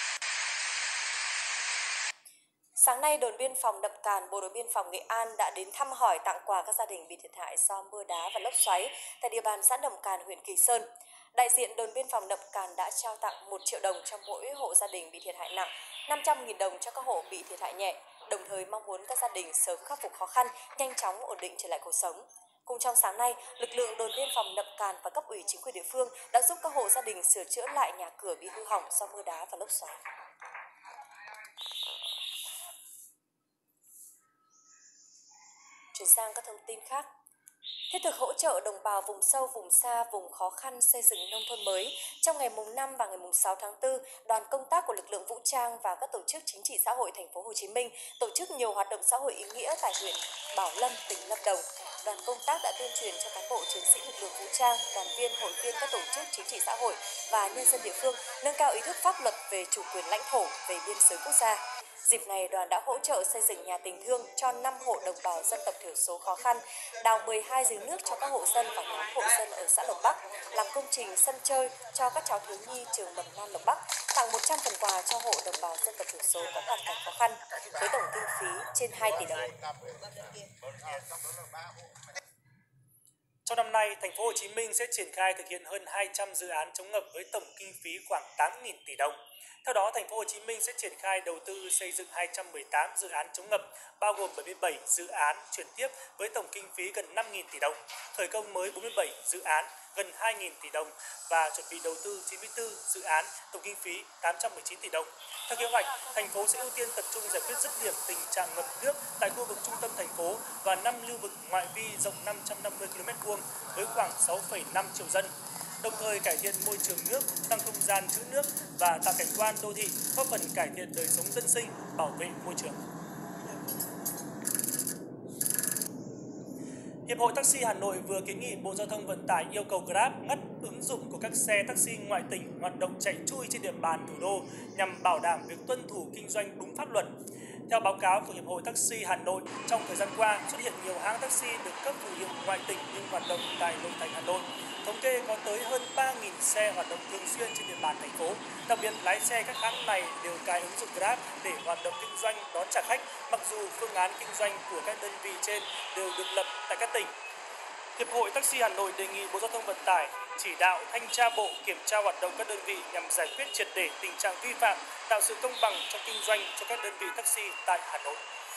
Sáng nay, đồn biên phòng Nậm Càn, Bộ đội biên phòng Nghệ An đã đến thăm hỏi, tặng quà các gia đình bị thiệt hại do mưa đá và lốc xoáy tại địa bàn xã Nậm Càn, huyện Kỳ Sơn. Đại diện đồn biên phòng Nậm Càn đã trao tặng 1 triệu đồng cho mỗi hộ gia đình bị thiệt hại nặng, 500.000 đồng cho các hộ bị thiệt hại nhẹ, đồng thời mong muốn các gia đình sớm khắc phục khó khăn, nhanh chóng ổn định trở lại cuộc sống. Cùng trong sáng nay, lực lượng đồn biên phòng Nậm Càn và cấp ủy chính quyền địa phương đã giúp các hộ gia đình sửa chữa lại nhà cửa bị hư hỏng do mưa đá và lốc xoáy. Chuyển sang các thông tin khác. Thiết thực hỗ trợ đồng bào vùng sâu, vùng xa, vùng khó khăn xây dựng nông thôn mới. Trong ngày mùng 5 và ngày mùng 6 tháng 4, đoàn công tác của lực lượng vũ trang và các tổ chức chính trị xã hội thành phố Hồ Chí Minh tổ chức nhiều hoạt động xã hội ý nghĩa tại huyện Bảo Lâm, tỉnh Lâm Đồng. Đoàn công tác đã tuyên truyền cho cán bộ chiến sĩ lực lượng vũ trang, đoàn viên, hội viên các tổ chức chính trị xã hội và nhân dân địa phương nâng cao ý thức pháp luật về chủ quyền lãnh thổ, về biên giới quốc gia. Dịp này, đoàn đã hỗ trợ xây dựng nhà tình thương cho 5 hộ đồng bào dân tộc thiểu số khó khăn, đào 12 giếng nước cho các hộ dân và nhóm hộ dân ở xã Lộc Bắc, làm công trình sân chơi cho các cháu thiếu nhi trường mầm non Lộc Bắc, tặng 100 phần quà cho hộ đồng bào dân tộc thiểu số có hoàn cảnh khó khăn, với tổng kinh phí trên 2 tỷ đồng. Trong năm nay, thành phố Hồ Chí Minh sẽ triển khai thực hiện hơn 200 dự án chống ngập với tổng kinh phí khoảng 8.000 tỷ đồng. Theo đó, thành phố Hồ Chí Minh sẽ triển khai đầu tư xây dựng 218 dự án chống ngập, bao gồm 77 dự án chuyển tiếp với tổng kinh phí gần 5.000 tỷ đồng, khởi công mới 47 dự án gần 2.000 tỷ đồng và chuẩn bị đầu tư 94 dự án tổng kinh phí 819 tỷ đồng. Theo kế hoạch, thành phố sẽ ưu tiên tập trung giải quyết dứt điểm tình trạng ngập nước tại khu vực trung tâm thành phố và 5 lưu vực ngoại vi rộng 550 km2 với khoảng 6,5 triệu dân. Đồng thời cải thiện môi trường nước, tăng không gian trữ nước và tạo cảnh quan đô thị, góp phần cải thiện đời sống dân sinh, bảo vệ môi trường. Hiệp hội Taxi Hà Nội vừa kiến nghị Bộ Giao thông Vận tải yêu cầu Grab ngắt ứng dụng của các xe taxi ngoại tỉnh hoạt động chạy chui trên địa bàn thủ đô nhằm bảo đảm việc tuân thủ kinh doanh đúng pháp luật. Theo báo cáo của Hiệp hội Taxi Hà Nội, trong thời gian qua xuất hiện nhiều hãng taxi được cấp phù hiệu ngoại tỉnh nhưng hoạt động tại nội thành Hà Nội. Thống kê có tới hơn 3.000 xe hoạt động thường xuyên trên địa bàn thành phố. Đặc biệt, lái xe các hãng này đều cài ứng dụng Grab để hoạt động kinh doanh đón trả khách, mặc dù phương án kinh doanh của các đơn vị trên đều được lập tại các tỉnh. Hiệp hội Taxi Hà Nội đề nghị Bộ Giao thông Vận tải chỉ đạo thanh tra Bộ kiểm tra hoạt động các đơn vị nhằm giải quyết triệt để tình trạng vi phạm, tạo sự công bằng trong kinh doanh cho các đơn vị taxi tại Hà Nội.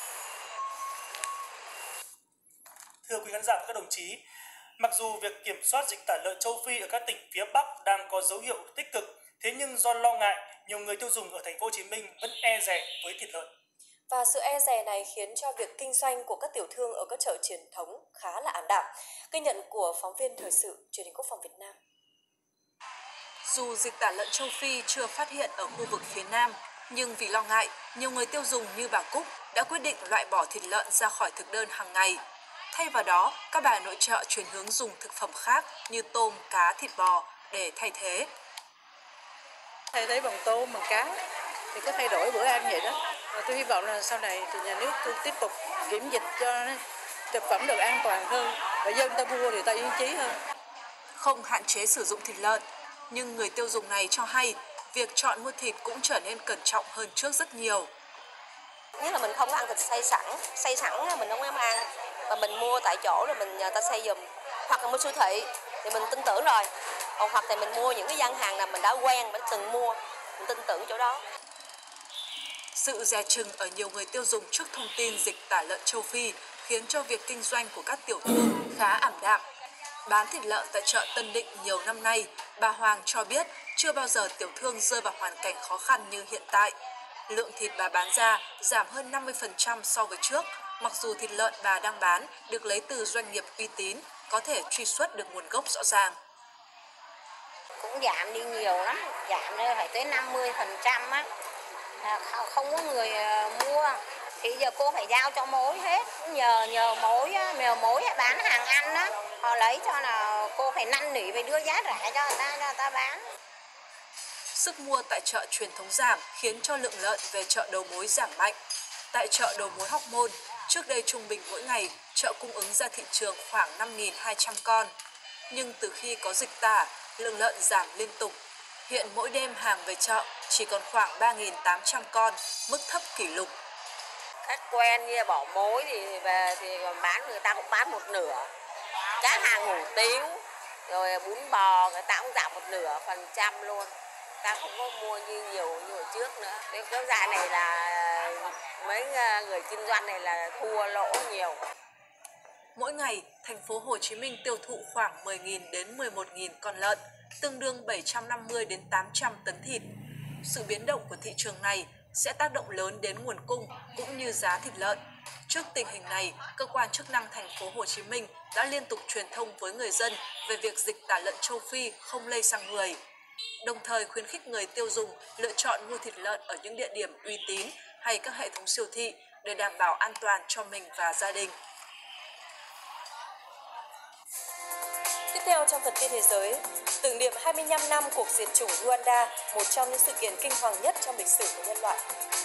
Thưa quý khán giả và các đồng chí, mặc dù việc kiểm soát dịch tả lợn châu Phi ở các tỉnh phía Bắc đang có dấu hiệu tích cực, thế nhưng do lo ngại, nhiều người tiêu dùng ở thành phố Hồ Chí Minh vẫn e dè với thịt lợn. Và sự e dè này khiến cho việc kinh doanh của các tiểu thương ở các chợ truyền thống khá là ảm đạm. Ghi nhận của phóng viên thời sự Truyền hình Quốc phòng Việt Nam. Dù dịch tả lợn châu Phi chưa phát hiện ở khu vực phía Nam, nhưng vì lo ngại, nhiều người tiêu dùng như bà Cúc đã quyết định loại bỏ thịt lợn ra khỏi thực đơn hàng ngày. Thay vào đó, các bà nội trợ chuyển hướng dùng thực phẩm khác như tôm, cá, thịt bò để thay thế. Thay thế bằng tôm, bằng cá thì có thay đổi bữa ăn vậy đó. Và tôi hy vọng là sau này thì nhà nước tiếp tục kiểm dịch cho thực phẩm được an toàn hơn, để dân ta mua thì ta ý chí hơn. Không hạn chế sử dụng thịt lợn, nhưng người tiêu dùng này cho hay việc chọn mua thịt cũng trở nên cẩn trọng hơn trước rất nhiều. Nhất là mình không có ăn thịt xay sẵn mình không dám ăn, và mình mua tại chỗ rồi mình nhờ ta xay giùm, hoặc là mua siêu thị thì mình tin tưởng rồi, còn hoặc thì mình mua những cái gian hàng nào mình đã quen, mình từng mua, mình tin tưởng chỗ đó. Sự dè chừng ở nhiều người tiêu dùng trước thông tin dịch tả lợn châu Phi khiến cho việc kinh doanh của các tiểu thương khá ảm đạm. Bán thịt lợn tại chợ Tân Định nhiều năm nay, bà Hoàng cho biết chưa bao giờ tiểu thương rơi vào hoàn cảnh khó khăn như hiện tại. Lượng thịt bà bán ra giảm hơn 50% so với trước, mặc dù thịt lợn bà đang bán được lấy từ doanh nghiệp uy tín, có thể truy xuất được nguồn gốc rõ ràng. Cũng giảm đi nhiều lắm, giảm lên phải tới 50% á, không có người mua. Thì giờ cô phải giao cho mối hết, nhờ mối bán hàng ăn đó, họ lấy cho là cô phải năn nỉ phải đưa giá rẻ cho người ta bán. Sức mua tại chợ truyền thống giảm khiến cho lượng lợn về chợ đầu mối giảm mạnh. Tại chợ đầu mối Hóc Môn, trước đây trung bình mỗi ngày chợ cung ứng ra thị trường khoảng 5.200 con. Nhưng từ khi có dịch tả, lượng lợn giảm liên tục. Hiện mỗi đêm hàng về chợ chỉ còn khoảng 3.800 con, mức thấp kỷ lục. Khách quen như bỏ mối thì về thì còn bán, người ta cũng bán một nửa. Các hàng hủ tiếu, rồi bún bò người ta cũng giảm 0,1% luôn. Ta không có mua nhiều như hồi trước nữa. Cái kéo dài này là mấy người kinh doanh này là thua lỗ nhiều. Mỗi ngày, thành phố Hồ Chí Minh tiêu thụ khoảng 10.000 đến 11.000 con lợn, tương đương 750 đến 800 tấn thịt. Sự biến động của thị trường này sẽ tác động lớn đến nguồn cung cũng như giá thịt lợn. Trước tình hình này, cơ quan chức năng thành phố Hồ Chí Minh đã liên tục truyền thông với người dân về việc dịch tả lợn châu Phi không lây sang người. Đồng thời khuyến khích người tiêu dùng lựa chọn mua thịt lợn ở những địa điểm uy tín hay các hệ thống siêu thị để đảm bảo an toàn cho mình và gia đình. Tiếp theo trong phần tin thế giới, tưởng niệm 25 năm cuộc diệt chủng Rwanda, một trong những sự kiện kinh hoàng nhất trong lịch sử của nhân loại.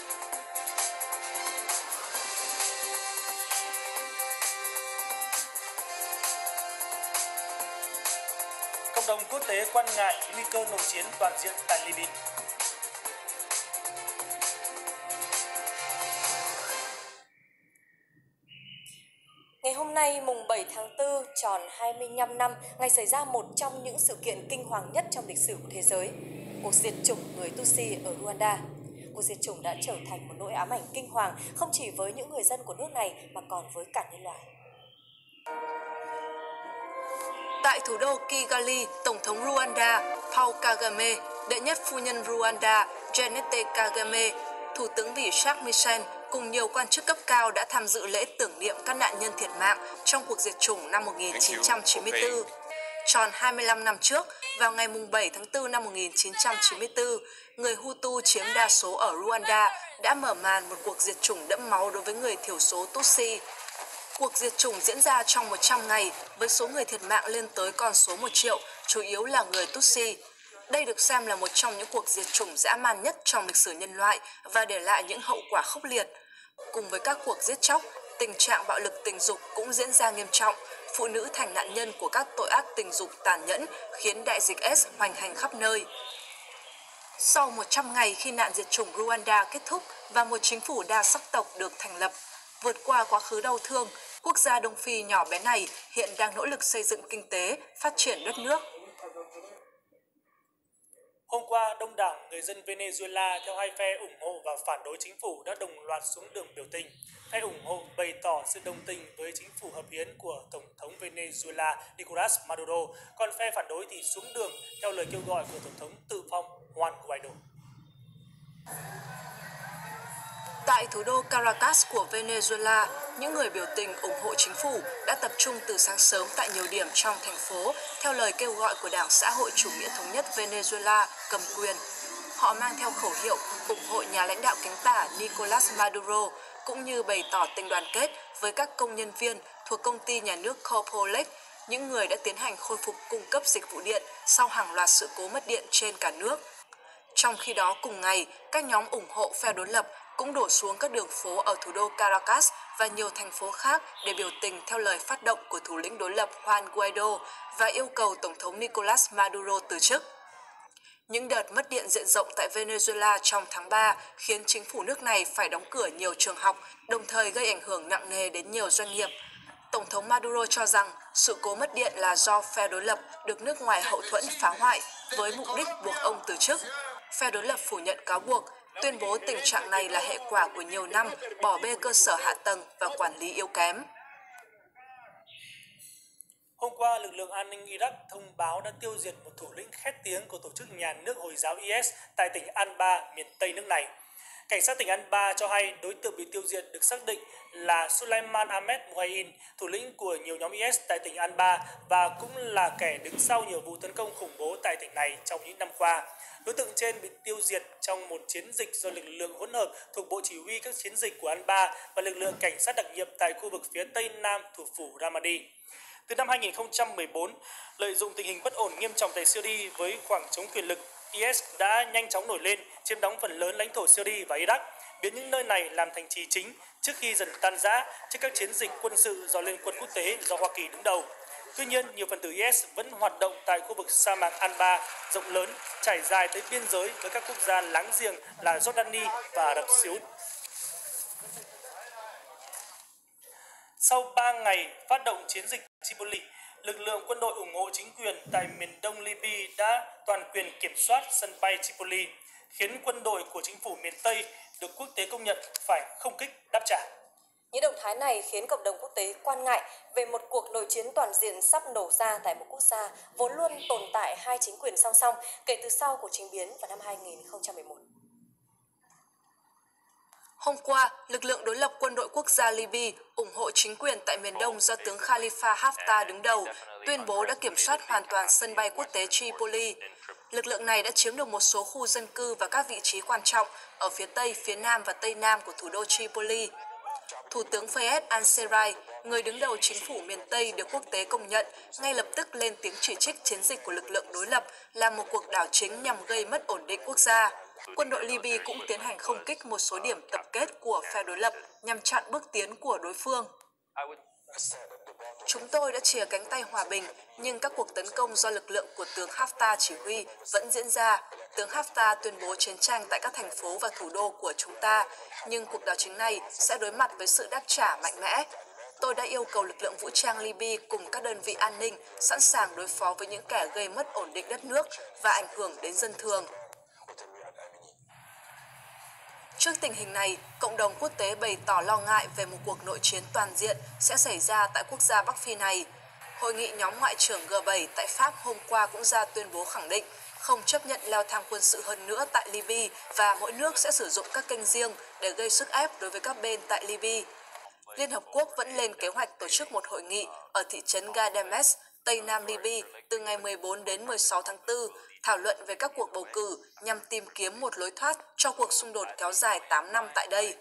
Cộng đồng quốc tế quan ngại nguy cơ nổ chiến toàn diện tại Libya. Ngày hôm nay, mùng 7 tháng 4, tròn 25 năm, ngày xảy ra một trong những sự kiện kinh hoàng nhất trong lịch sử của thế giới, cuộc diệt chủng người Tutsi ở Rwanda. Cuộc diệt chủng đã trở thành một nỗi ám ảnh kinh hoàng không chỉ với những người dân của nước này mà còn với cả nhân loại. Tại thủ đô Kigali, Tổng thống Rwanda Paul Kagame, đệ nhất phu nhân Rwanda Jeannette Kagame, Thủ tướng Bỉ Charles Michel cùng nhiều quan chức cấp cao đã tham dự lễ tưởng niệm các nạn nhân thiệt mạng trong cuộc diệt chủng năm 1994. Tròn 25 năm trước, vào ngày 7 tháng 4 năm 1994, người Hutu chiếm đa số ở Rwanda đã mở màn một cuộc diệt chủng đẫm máu đối với người thiểu số Tutsi. Cuộc diệt chủng diễn ra trong 100 ngày với số người thiệt mạng lên tới con số 1 triệu, chủ yếu là người Tutsi. Đây được xem là một trong những cuộc diệt chủng dã man nhất trong lịch sử nhân loại và để lại những hậu quả khốc liệt. Cùng với các cuộc giết chóc, tình trạng bạo lực tình dục cũng diễn ra nghiêm trọng. Phụ nữ thành nạn nhân của các tội ác tình dục tàn nhẫn khiến đại dịch AIDS hoành hành khắp nơi. Sau 100 ngày khi nạn diệt chủng Rwanda kết thúc và một chính phủ đa sắc tộc được thành lập, vượt qua quá khứ đau thương, quốc gia Đông Phi nhỏ bé này hiện đang nỗ lực xây dựng kinh tế, phát triển đất nước. Hôm qua, đông đảo người dân Venezuela theo hai phe ủng hộ và phản đối chính phủ đã đồng loạt xuống đường biểu tình. Phe ủng hộ bày tỏ sự đồng tình với chính phủ hợp hiến của Tổng thống Venezuela Nicolás Maduro, còn phe phản đối thì xuống đường theo lời kêu gọi của Tổng thống tự phong Juan Guaido. Tại thủ đô Caracas của Venezuela, những người biểu tình ủng hộ chính phủ đã tập trung từ sáng sớm tại nhiều điểm trong thành phố theo lời kêu gọi của Đảng Xã hội Chủ nghĩa Thống nhất Venezuela cầm quyền. Họ mang theo khẩu hiệu ủng hộ nhà lãnh đạo cánh tả Nicolás Maduro, cũng như bày tỏ tình đoàn kết với các công nhân viên thuộc công ty nhà nước Copolec, những người đã tiến hành khôi phục cung cấp dịch vụ điện sau hàng loạt sự cố mất điện trên cả nước. Trong khi đó cùng ngày, các nhóm ủng hộ phe đối lập cũng đổ xuống các đường phố ở thủ đô Caracas và nhiều thành phố khác để biểu tình theo lời phát động của thủ lĩnh đối lập Juan Guaido và yêu cầu Tổng thống Nicolás Maduro từ chức. Những đợt mất điện diện rộng tại Venezuela trong tháng 3 khiến chính phủ nước này phải đóng cửa nhiều trường học, đồng thời gây ảnh hưởng nặng nề đến nhiều doanh nghiệp. Tổng thống Maduro cho rằng sự cố mất điện là do phe đối lập được nước ngoài hậu thuẫn phá hoại với mục đích buộc ông từ chức. Phe đối lập phủ nhận cáo buộc, tuyên bố tình trạng này là hệ quả của nhiều năm bỏ bê cơ sở hạ tầng và quản lý yếu kém. Hôm qua, lực lượng an ninh Iraq thông báo đã tiêu diệt một thủ lĩnh khét tiếng của tổ chức nhà nước Hồi giáo IS tại tỉnh Anbar, miền Tây nước này. Cảnh sát tỉnh Anbar cho hay đối tượng bị tiêu diệt được xác định là Sulaiman Ahmed Muhain, thủ lĩnh của nhiều nhóm IS tại tỉnh Anbar và cũng là kẻ đứng sau nhiều vụ tấn công khủng bố tại tỉnh này trong những năm qua. Đối tượng trên bị tiêu diệt trong một chiến dịch do lực lượng hỗn hợp thuộc Bộ Chỉ huy các chiến dịch của Anbar và lực lượng cảnh sát đặc nhiệm tại khu vực phía tây nam thủ phủ Ramadi. Từ năm 2014, lợi dụng tình hình bất ổn nghiêm trọng tại Syria với khoảng trống quyền lực, IS đã nhanh chóng nổi lên, chiếm đóng phần lớn lãnh thổ Syria và Iraq, biến những nơi này làm thành trì chính trước khi dần tan rã trước các chiến dịch quân sự do Liên quân quốc tế do Hoa Kỳ đứng đầu. Tuy nhiên, nhiều phần tử IS vẫn hoạt động tại khu vực sa mạc Anbar rộng lớn, trải dài tới biên giới với các quốc gia láng giềng là Jordani và Ả Rập Xê Út. Sau 3 ngày phát động chiến dịch Tripoli, lực lượng quân đội ủng hộ chính quyền tại miền đông Libya đã toàn quyền kiểm soát sân bay Tripoli, khiến quân đội của chính phủ miền Tây được quốc tế công nhận phải không kích đáp trả. Những động thái này khiến cộng đồng quốc tế quan ngại về một cuộc nội chiến toàn diện sắp nổ ra tại một quốc gia vốn luôn tồn tại hai chính quyền song song kể từ sau cuộc chính biến vào năm 2011. Hôm qua, lực lượng đối lập quân đội quốc gia Libya ủng hộ chính quyền tại miền đông do tướng Khalifa Haftar đứng đầu, tuyên bố đã kiểm soát hoàn toàn sân bay quốc tế Tripoli. Lực lượng này đã chiếm được một số khu dân cư và các vị trí quan trọng ở phía tây, phía nam và tây nam của thủ đô Tripoli. Thủ tướng Fayez al-Sarraj, người đứng đầu chính phủ miền Tây được quốc tế công nhận, ngay lập tức lên tiếng chỉ trích chiến dịch của lực lượng đối lập là một cuộc đảo chính nhằm gây mất ổn định quốc gia. Quân đội Libya cũng tiến hành không kích một số điểm tập kết của phe đối lập nhằm chặn bước tiến của đối phương. Chúng tôi đã chìa cánh tay hòa bình, nhưng các cuộc tấn công do lực lượng của tướng Haftar chỉ huy vẫn diễn ra. Tướng Haftar tuyên bố chiến tranh tại các thành phố và thủ đô của chúng ta, nhưng cuộc đảo chính này sẽ đối mặt với sự đáp trả mạnh mẽ. Tôi đã yêu cầu lực lượng vũ trang Libya cùng các đơn vị an ninh sẵn sàng đối phó với những kẻ gây mất ổn định đất nước và ảnh hưởng đến dân thường. Trước tình hình này, cộng đồng quốc tế bày tỏ lo ngại về một cuộc nội chiến toàn diện sẽ xảy ra tại quốc gia Bắc Phi này. Hội nghị nhóm ngoại trưởng G7 tại Pháp hôm qua cũng ra tuyên bố khẳng định không chấp nhận leo thang quân sự hơn nữa tại Libya và mỗi nước sẽ sử dụng các kênh riêng để gây sức ép đối với các bên tại Libya. Liên Hợp Quốc vẫn lên kế hoạch tổ chức một hội nghị ở thị trấn Gadames, Tây Nam Libya từ ngày 14 đến 16 tháng 4, thảo luận về các cuộc bầu cử nhằm tìm kiếm một lối thoát cho cuộc xung đột kéo dài 8 năm tại đây.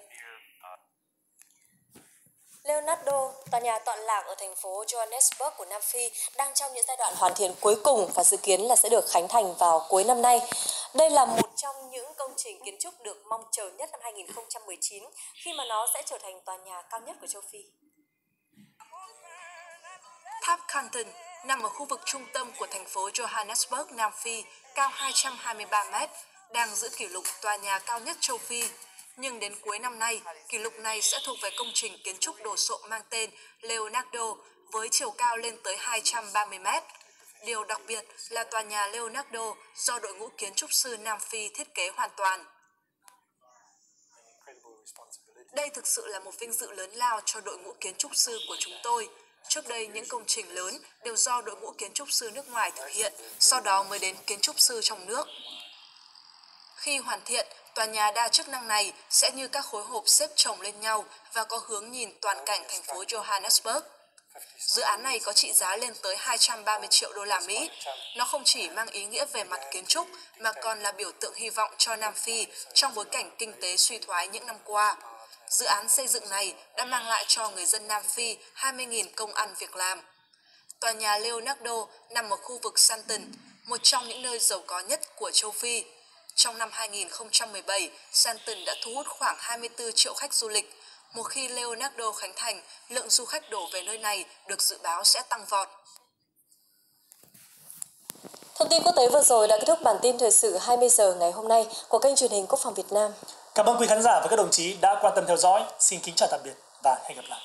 Leonardo, tòa nhà tọa lạc ở thành phố Johannesburg của Nam Phi, đang trong những giai đoạn hoàn thiện cuối cùng và dự kiến là sẽ được khánh thành vào cuối năm nay. Đây là một trong những công trình kiến trúc được mong chờ nhất năm 2019 khi mà nó sẽ trở thành tòa nhà cao nhất của châu Phi. Tháp Canton nằm ở khu vực trung tâm của thành phố Johannesburg, Nam Phi, cao 223 mét, đang giữ kỷ lục tòa nhà cao nhất châu Phi. Nhưng đến cuối năm nay, kỷ lục này sẽ thuộc về công trình kiến trúc đồ sộ mang tên Leonardo với chiều cao lên tới 230 mét. Điều đặc biệt là tòa nhà Leonardo do đội ngũ kiến trúc sư Nam Phi thiết kế hoàn toàn. Đây thực sự là một vinh dự lớn lao cho đội ngũ kiến trúc sư của chúng tôi. Trước đây, những công trình lớn đều do đội ngũ kiến trúc sư nước ngoài thực hiện, sau đó mới đến kiến trúc sư trong nước. Khi hoàn thiện, tòa nhà đa chức năng này sẽ như các khối hộp xếp chồng lên nhau và có hướng nhìn toàn cảnh thành phố Johannesburg. Dự án này có trị giá lên tới 230 triệu đô la Mỹ. Nó không chỉ mang ý nghĩa về mặt kiến trúc mà còn là biểu tượng hy vọng cho Nam Phi trong bối cảnh kinh tế suy thoái những năm qua. Dự án xây dựng này đã mang lại cho người dân Nam Phi 20.000 công ăn việc làm. Tòa nhà Leonardo nằm ở khu vực Sandton, một trong những nơi giàu có nhất của châu Phi. Trong năm 2017, Sandton đã thu hút khoảng 24 triệu khách du lịch. Một khi Leonardo khánh thành, lượng du khách đổ về nơi này được dự báo sẽ tăng vọt. Thông tin quốc tế vừa rồi đã kết thúc bản tin thời sự 20 giờ ngày hôm nay của kênh truyền hình Quốc phòng Việt Nam. Cảm ơn quý khán giả và các đồng chí đã quan tâm theo dõi. Xin kính chào tạm biệt và hẹn gặp lại.